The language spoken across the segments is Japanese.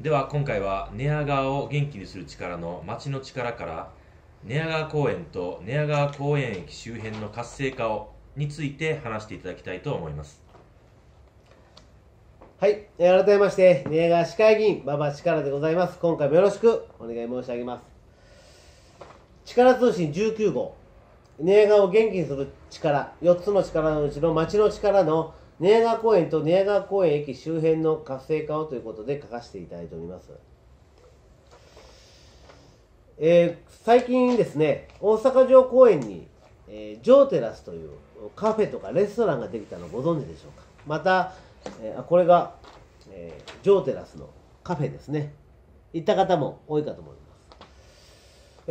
では今回は寝屋川を元気にする力の町の力から寝屋川公園と寝屋川公園駅周辺の活性化をについて話していただきたいと思います。 はい、改めまして寝屋川市会議員馬場力でございます。今回もよろしくお願い申し上げます。力通信19号、寝屋川を元気にする力、4つの力のうちの町の力の寝屋川公園と寝屋川公園駅周辺の活性化をということで書かせていただいております。最近ですね、大阪城公園に、ジョーテラスというカフェとかレストランができたのをご存知でしょうか。また、これが、ジョーテラスのカフェですね。行った方も多いかと思います。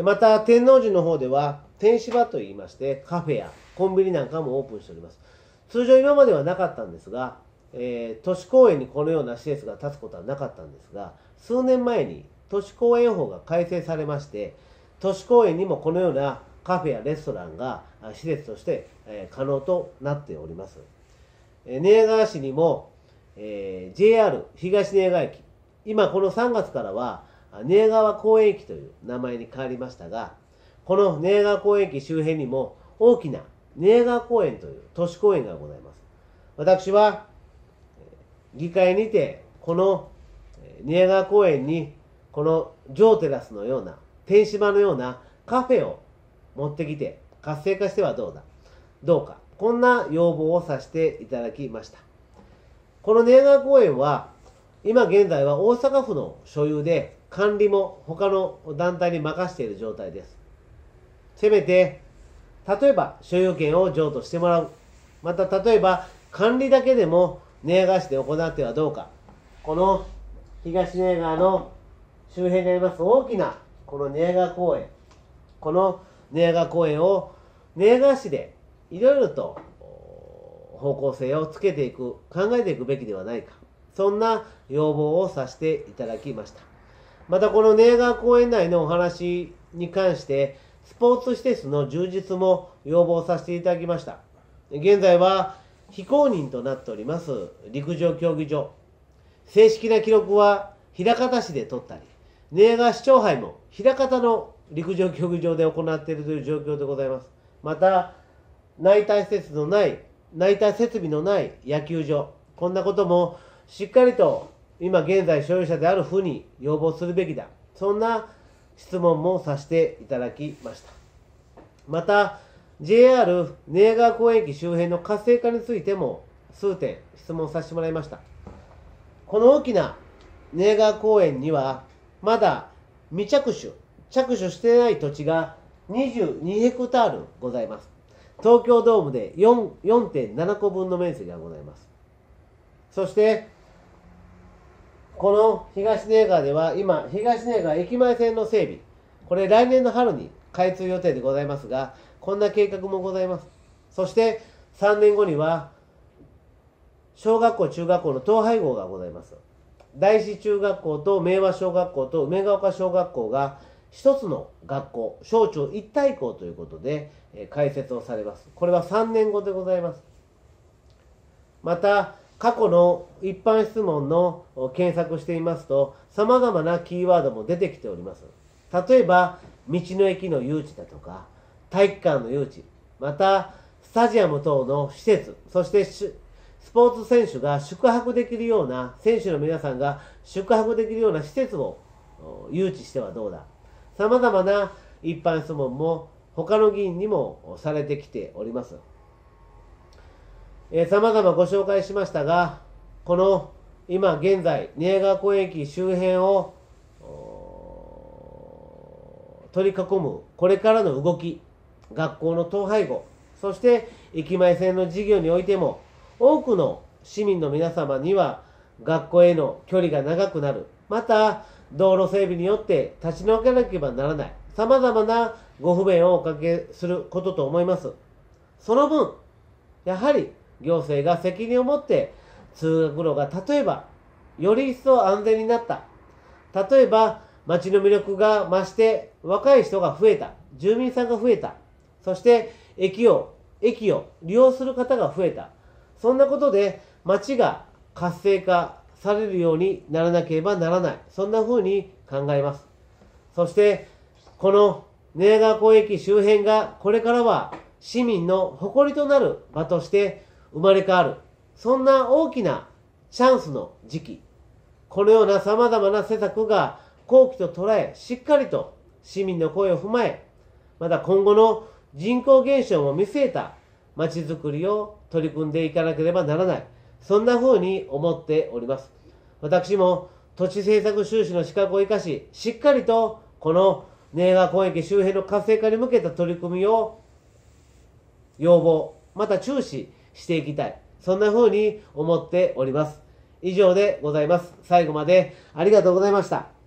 また天王寺の方では天芝といいましてカフェやコンビニなんかもオープンしております。通常今まではなかったんですが、都市公園にこのような施設が建つことはなかったんですが、数年前に都市公園法が改正されまして、都市公園にもこのようなカフェやレストランが施設として、可能となっております。寝屋川市にも、JR 東寝屋川駅、今この3月からは寝屋川公園駅という名前に変わりましたが、この寝屋川公園駅周辺にも大きな寝屋川公園という都市公園がございます。私は議会にてこの寝屋川公園にこのジョーテラスのような天芝のようなカフェを持ってきて活性化してはどうか、こんな要望をさせていただきました。この寝屋川公園は今現在は大阪府の所有で管理も他の団体に任せている状態です。せめて例えば所有権を譲渡してもらう、また例えば管理だけでも寝屋川市で行ってはどうか、この東寝屋川の周辺にあります大きなこの寝屋川公園、この寝屋川公園を寝屋川市でいろいろと方向性をつけていく、考えていくべきではないか、そんな要望をさせていただきました。またこの寝屋川公園内のお話に関してスポーツ施設の充実も要望させていただきました。現在は非公認となっております陸上競技場、正式な記録は枚方市で取ったり、寝屋川市長杯も枚方の陸上競技場で行っているという状況でございます。また内体設備のない野球場、こんなこともしっかりと今現在所有者である府に要望するべきだ、そんな質問もさせていただきました。また JR 寝屋川公園駅周辺の活性化についても数点質問させてもらいました。この大きな寝屋川公園にはまだ着手していない土地が22ヘクタールございます。東京ドームで 4.7 個分の面積がございます。そしてこの東寝屋川では今東寝屋川駅前線の整備、これ来年の春に開通予定でございますが、こんな計画もございます。そして3年後には小学校中学校の統廃合がございます。第一中学校と明和小学校と梅ヶ丘小学校が一つの学校、小中一体校ということで開設をされます。これは3年後でございます。また過去の一般質問の検索していますと、さまざまなキーワードも出てきております。例えば道の駅の誘致だとか体育館の誘致、またスタジアム等の施設、そしてスポーツ選手が宿泊できるような、選手の皆さんが宿泊できるような施設を誘致してはどうだ、さまざまな一般質問も他の議員にもされてきております。さまざまご紹介しましたが、この今現在寝屋川公園駅周辺を取り囲むこれからの動き、学校の統廃合、そして駅前線の事業においても多くの市民の皆様には学校への距離が長くなる、また道路整備によって立ち退かなければならない、さまざまなご不便をおかけすることと思います。その分やはり行政が責任を持って通学路が例えばより一層安全になった、例えば街の魅力が増して若い人が増えた、住民さんが増えた、そして駅を利用する方が増えた、そんなことで街が活性化されるようにならなければならない。そんな風に考えます。そして、この寝屋川公園駅周辺がこれからは市民の誇りとなる場として生まれ変わる。そんな大きなチャンスの時期。このような様々な施策が好機と捉え、しっかりと市民の声を踏まえ、また今後の人口減少も見据えた街づくりを取り組んでいかなければならない。そんな風に思っております。私も土地政策収支の資格を生かし、しっかりとこの寝屋川公園駅周辺の活性化に向けた取り組みを要望、また注視していきたい。そんな風に思っております。以上でございます。最後までありがとうございました。